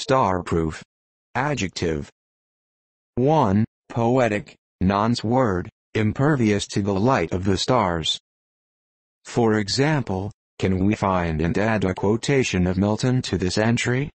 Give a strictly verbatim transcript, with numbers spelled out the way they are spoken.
Starproof. Adjective. one. Poetic, nonce word, impervious to the light of the stars. For example, can we find and add a quotation of Milton to this entry?